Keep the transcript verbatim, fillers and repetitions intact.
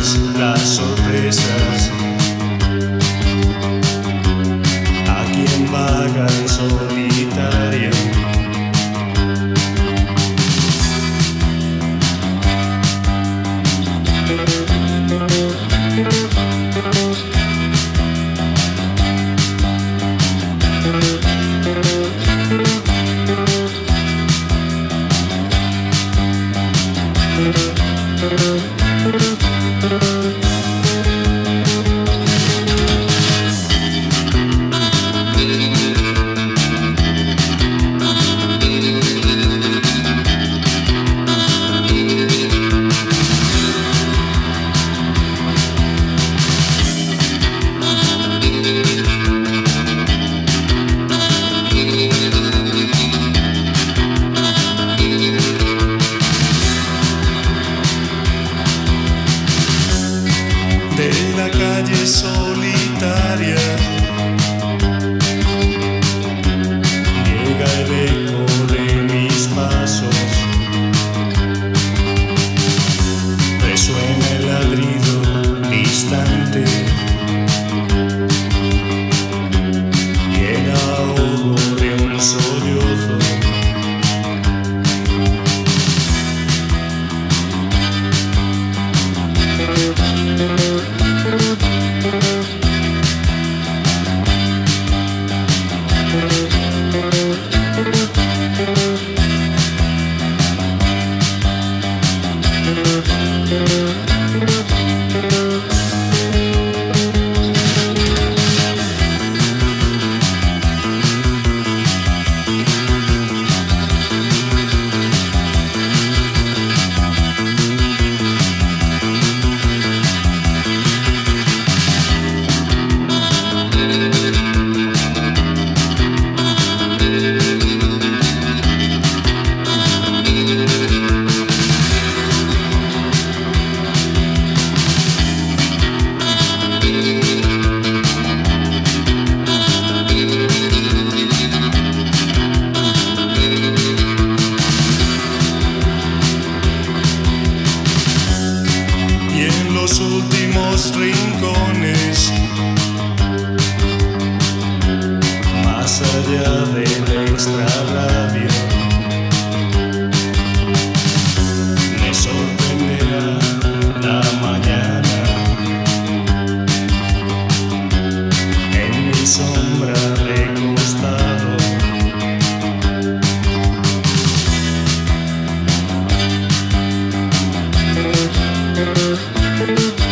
todas las sorpresas. A quien vaga en solitario, de la calle solitaria llega el eco de mis pasos, resuena el ladrido distante y el ahogo de un sollozo. Los últimos rincones, más allá del extrarradio, me sorprenderá la mañana en mi sombra recostado. Thank you.